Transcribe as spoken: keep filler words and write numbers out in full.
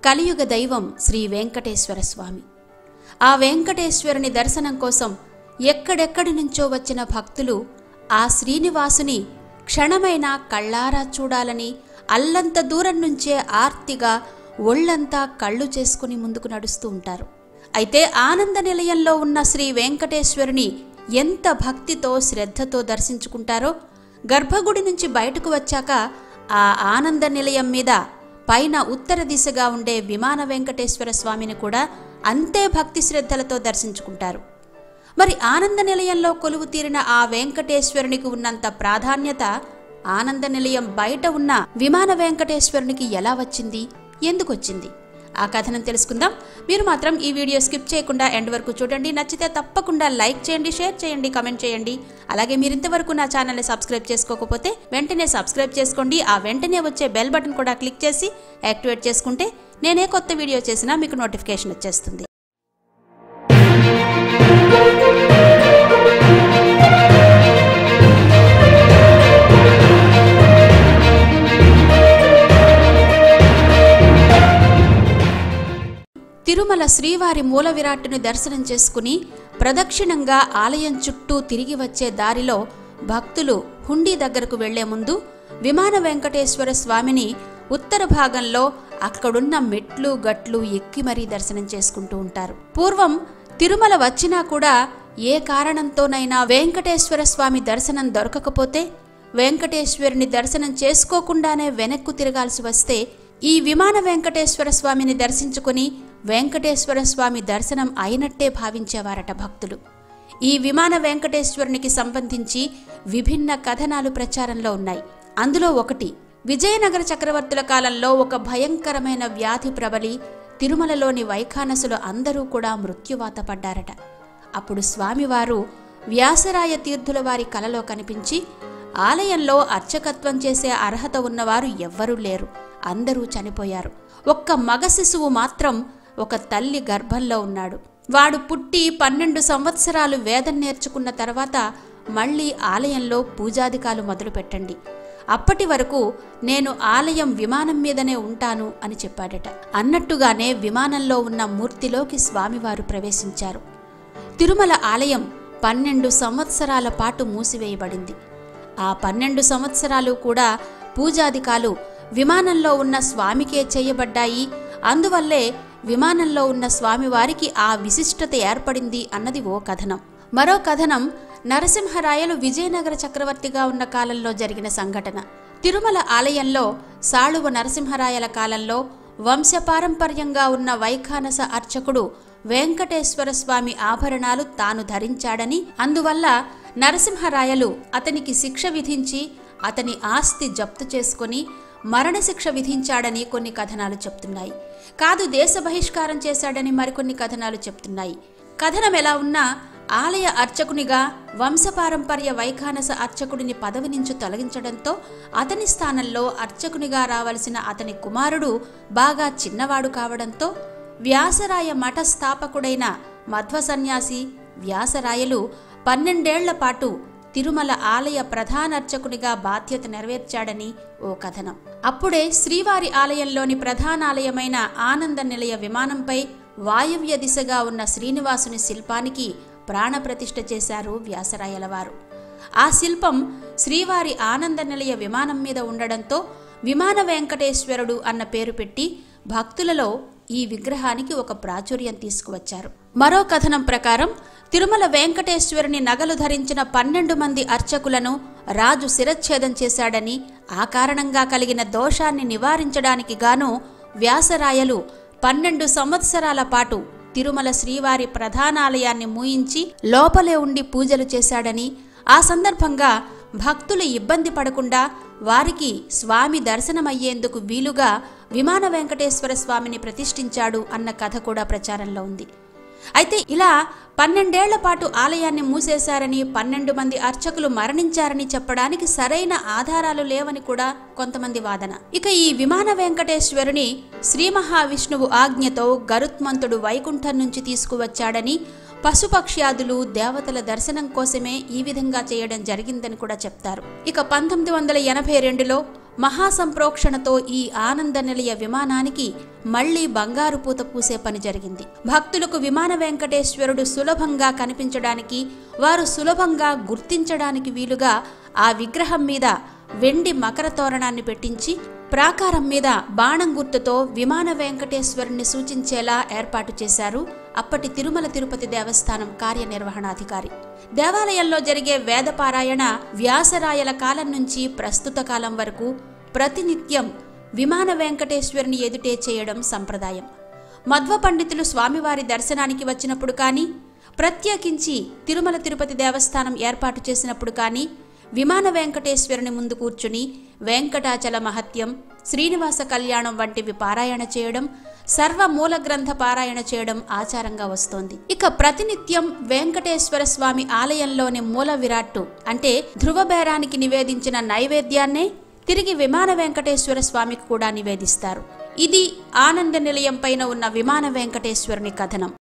కలియుగ దైవం శ్రీ వెంకటేశ్వర స్వామి. ఆ వెంకటేశ్వరుని దర్శనం కోసం ఎక్కడెక్కడి నుంచో వచ్చిన భక్తులు ఆ శ్రీనివాసుని క్షణమైనా కళ్ళారా చూడాలని అల్లంత దూరం నుంచే ఆర్తిగా ఒళ్లంతా కళ్ళు చేసుకుని ముందుకు నడుస్తూ ఉంటారు. అయితే ఆనంద నిలయంలో ఉన్న శ్రీ వెంకటేశ్వరుని ఎంత భక్తితో శ్రద్ధతో దర్శించుకుంటారో గర్భగుడి నుంచి బయటకు వచ్చాక ఆ ఆనంద నిలయం మీద పైన ఉత్తర దిశగా ఉండే విమాన వెంకటేశ్వర స్వామిని కూడా అంతే భక్తి శ్రద్ధలతో దర్శించుకుంటారు. మరి ఆనంద నిలయంలో కొలువు తీరిన ఆ వెంకటేశ్వరునికి ఉన్నంత ప్రాధాన్యత ఆనంద నిలయం బయట ఉన్న విమాన వెంకటేశ్వరునికి ఎలా వచ్చింది, ఎందుకు వచ్చింది? ఆ కథనం తెలుసుకుందాం. మీరు మాత్రం ఈ వీడియో స్కిప్ చేయకుండా ఎండ్ వరకు చూడండి. నచ్చితే తప్పకుండా లైక్ చేయండి, షేర్ చేయండి, కమెంట్ చేయండి. అలాగే మీరు ఇంతవరకు నా ఛానల్ని సబ్స్క్రైబ్ చేసుకోకపోతే వెంటనే సబ్స్క్రైబ్ చేసుకోండి. ఆ వెంటనే వచ్చే బెల్ బటన్ కూడా క్లిక్ చేసి యాక్టివేట్ చేసుకుంటే నేనే కొత్త వీడియో చేసినా మీకు నోటిఫికేషన్ వచ్చేస్తుంది. తిరుమల శ్రీవారి మూల విరాట్టుని దర్శనం చేసుకుని ప్రదక్షిణంగా ఆలయం చుట్టూ తిరిగి వచ్చే దారిలో భక్తులు హుండీ దగ్గరకు వెళ్లే ముందు విమాన వెంకటేశ్వర స్వామిని ఉత్తర భాగంలో అక్కడున్న మెట్లు గట్లు ఎక్కి మరీ దర్శనం చేసుకుంటూ ఉంటారు. పూర్వం తిరుమల వచ్చినా కూడా ఏ కారణంతోనైనా వెంకటేశ్వర స్వామి దర్శనం దొరకకపోతే వెంకటేశ్వరుని దర్శనం చేసుకోకుండానే వెనక్కు తిరగాల్సి వస్తే ఈ విమాన వెంకటేశ్వర స్వామిని దర్శించుకుని వెంకటేశ్వర స్వామి దర్శనం అయినట్టే భావించేవారట భక్తులు. ఈ విమాన వెంకటేశ్వరునికి సంబంధించి విభిన్న కథనాలు ప్రచారంలో ఉన్నాయి. అందులో ఒకటి, విజయనగర చక్రవర్తుల కాలంలో ఒక భయంకరమైన వ్యాధి ప్రబలి తిరుమలలోని వైఖానసులు అందరూ కూడా మృత్యువాత పడ్డారట. అప్పుడు స్వామివారు వ్యాసరాయ తీర్థుల వారి కలలో కనిపించి, ఆలయంలో అర్చకత్వం చేసే అర్హత ఉన్నవారు ఎవ్వరూ లేరు, అందరూ చనిపోయారు. ఒక్క మగ శిశువు మాత్రం ఒక తల్లి గర్భంలో ఉన్నాడు. వాడు పుట్టి పన్నెండు సంవత్సరాలు వేదం నేర్చుకున్న తర్వాత మళ్లీ ఆలయంలో పూజాధికాలు మొదలు పెట్టండి, అప్పటి వరకు నేను ఆలయం విమానం మీదనే ఉంటాను అని చెప్పాడట. అన్నట్టుగానే విమానంలో ఉన్న మూర్తిలోకి స్వామివారు ప్రవేశించారు. తిరుమల ఆలయం పన్నెండు సంవత్సరాల పాటు మూసివేయబడింది. ఆ పన్నెండు సంవత్సరాలు కూడా పూజాధికాలు విమానంలో ఉన్న స్వామికే చేయబడ్డాయి. అందువల్లే విమానంలో ఉన్న స్వామివారికి ఆ విశిష్టత ఏర్పడింది అన్నది ఓ కథనం. మరో కథనం నరసింహరాయలు విజయనగర చక్రవర్తిగా ఉన్న కాలంలో జరిగిన సంఘటన. తిరుమల ఆలయంలో సాళువ నరసింహరాయల కాలంలో వంశపారంపర్యంగా ఉన్న వైఖానస అర్చకుడు వెంకటేశ్వర స్వామి ఆభరణాలు తాను ధరించాడని, అందువల్ల నరసింహరాయలు అతనికి శిక్ష విధించి అతని ఆస్తి జప్తు చేసుకుని మరణశిక్ష విధించాడని కొన్ని కథనాలు చెప్తున్నాయి. కాదు, దేశ బహిష్కారం చేశాడని మరికొన్ని కథనాలు చెప్తున్నాయి. కథనం ఎలా ఉన్నా ఆలయ అర్చకునిగా వంశపారంపర్య వైఖానస అర్చకుడిని పదవి నుంచి తొలగించడంతో అతని స్థానంలో అర్చకునిగా రావలసిన అతని కుమారుడు బాగా చిన్నవాడు కావడంతో వ్యాసరాయ మఠ స్థాపకుడైన మధ్వ సన్యాసి వ్యాసరాయలు పన్నెండేళ్ల పాటు తిరుమల ఆలయ ప్రధానర్చకునిగా బాధ్యత నెరవేర్చాడని ఓ కథనం. అప్పుడే శ్రీవారి ఆలయంలోని ప్రధానాలయమైన ఆనంద నిలయ విమానంపై వాయువ్య దిశగా ఉన్న శ్రీనివాసుని శిల్పానికి ప్రాణప్రతిష్ఠ చేశారు వ్యాసరాయల వారు. ఆ శిల్పం శ్రీవారి ఆనంద నిలయ విమానం మీద ఉండడంతో విమాన వెంకటేశ్వరుడు అన్న పేరు పెట్టి భక్తులలో ఈ విగ్రహానికి ఒక ప్రాచుర్యం తీసుకువచ్చారు. మరో కథనం ప్రకారం తిరుమల వెంకటేశ్వరుని నగలు ధరించిన పన్నెండు మంది అర్చకులను రాజు శిరచ్ఛేదం చేశాడని, ఆ కారణంగా కలిగిన దోషాన్ని నివారించడానికి గాను వ్యాసరాయలు పన్నెండు సంవత్సరాల పాటు తిరుమల శ్రీవారి ప్రధానాలయాన్ని మూయించి లోపలే ఉండి పూజలు చేశాడని, ఆ సందర్భంగా భక్తులు ఇబ్బంది పడకుండా వారికి స్వామి దర్శనమయ్యేందుకు వీలుగా విమాన వెంకటేశ్వర స్వామిని ప్రతిష్ఠించాడు అన్న కథ కూడా ప్రచారంలో ఉంది. అయితే ఇలా పన్నెండేళ్ల పాటు ఆలయాన్ని మూసేశారని, పన్నెండు మంది అర్చకులు మరణించారని చెప్పడానికి సరైన ఆధారాలు లేవని కూడా కొంతమంది వాదన. ఇక ఈ విమాన వెంకటేశ్వరుని శ్రీ మహావిష్ణువు ఆజ్ఞతో గరుత్మంతుడు వైకుంఠం నుంచి తీసుకువచ్చాడని, పశుపక్ష్యాదులు దేవతల దర్శనం కోసమే ఈ విధంగా చేయడం జరిగిందని కూడా చెప్తారు. ఇక పంతొమ్మిది వందల ఎనభై రెండులో మహాసంప్రోక్షణతో ఈ ఆనంద నిలయ విమానానికి మళ్లీ బంగారు పూత పూసే పని జరిగింది. భక్తులకు విమాన వెంకటేశ్వరుడు సులభంగా కనిపించడానికి, వారు సులభంగా గుర్తించడానికి వీలుగా ఆ విగ్రహం మీద వెండి మకర తోరణాన్ని పెట్టించి ప్రాకారం మీద బాణం గుర్తుతో విమాన వెంకటేశ్వరుణ్ణి సూచించేలా ఏర్పాటు చేశారు అప్పటి తిరుమల తిరుపతి దేవస్థానం కార్యనిర్వహణాధికారి. దేవాలయంలో జరిగే వేదపారాయణ వ్యాసరాయల కాలం నుంచి ప్రస్తుత కాలం వరకు ప్రతినిత్యం విమాన వెంకటేశ్వరుని ఎదుటే చేయడం సంప్రదాయం. మధ్వ పండితులు స్వామివారి దర్శనానికి వచ్చినప్పుడు కానీ, ప్రత్యేకించి తిరుమల తిరుపతి దేవస్థానం ఏర్పాటు చేసినప్పుడు కానీ విమాన వెంకటేశ్వరుని ముందు కూర్చుని వెంకటాచల మహత్యం, శ్రీనివాస కళ్యాణం వంటివి పారాయణ చేయడం, సర్వమూల గ్రంథ పారాయణ చేయడం ఆచారంగా వస్తోంది. ఇక ప్రతినిత్యం వెంకటేశ్వర స్వామి ఆలయంలోని మూల విరాట్టు అంటే ధ్రువబేరానికి నివేదించిన నైవేద్యాన్నే తిరిగి విమాన వెంకటేశ్వర స్వామికి కూడా నివేదిస్తారు. ఇది ఆనంద నిలయం పైన ఉన్న విమాన వెంకటేశ్వరుని కథనం.